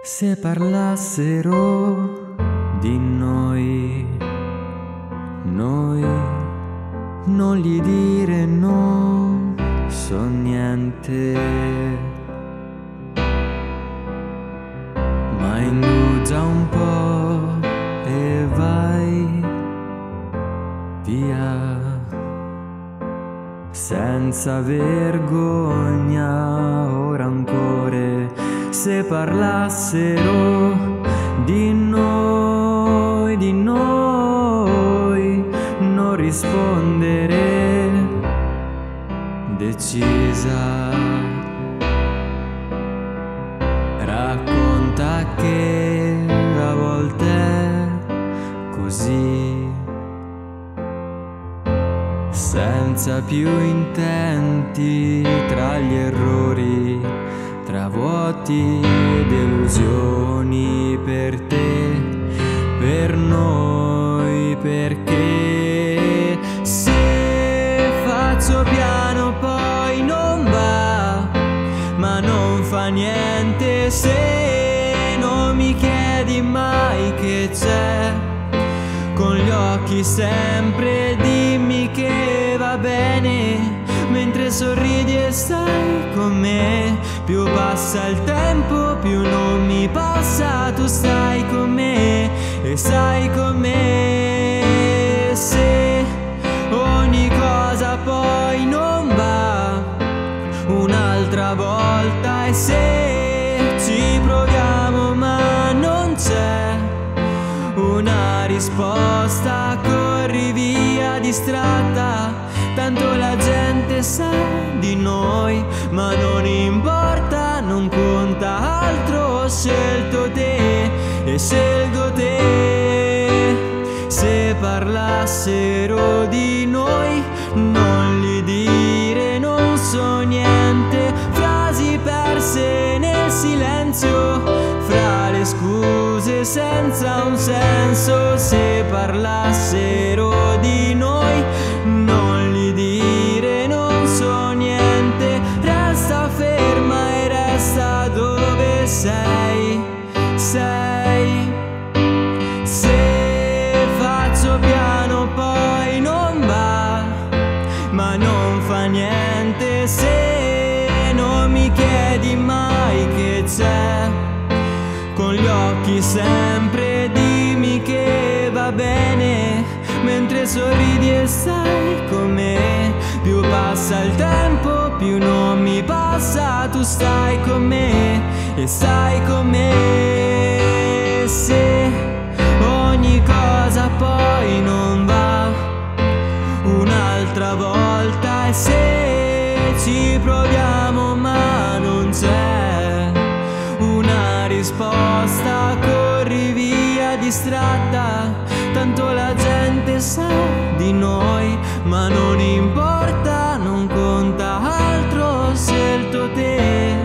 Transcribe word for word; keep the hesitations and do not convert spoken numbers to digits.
Se parlassero di noi, noi non gli dire non so niente, ma indugia un po' e vai via senza vergogna o rancore. Se parlassero di noi, di noi, non rispondere, decisa. Racconta che a volte è così, senza più intenti tra gli errori, tra vuoti e delusioni per te, per noi, perché se faccio piano poi non va, ma non fa niente se non mi chiedi mai che c'è. Con gli occhi sempre dimmi che va bene, mentre sorridi e stai con me. Più passa il tempo, più non mi passa, tu stai con me e stai con me. Se ogni cosa poi non va, un'altra volta, e se ci proviamo ma non c'è una risposta, corri via distratta, tanto la gente sa di noi, ma non importa, non conta altro, ho scelto te e scelgo te. Se parlassero di noi, non gli dire non so niente, frasi perse nel silenzio, fra le scuse senza un senso. Se parlassero di noi, non gli dire non so niente, resta ferma e resta dove sei, sei. Se faccio piano poi non va, ma non fa niente se non mi chiedi mai che c'è. Con gli occhi sempre dimmi che va bene, mentre sorridi e stai con me. Più passa il tempo, più non mi passa, tu stai con me e stai con me. Se ogni cosa poi non va, un'altra volta, e se ci proviamo ma non c'è una risposta, corri via distratta, tanto la gente sa di noi, ma non importa, non conta altro, ho scelto te.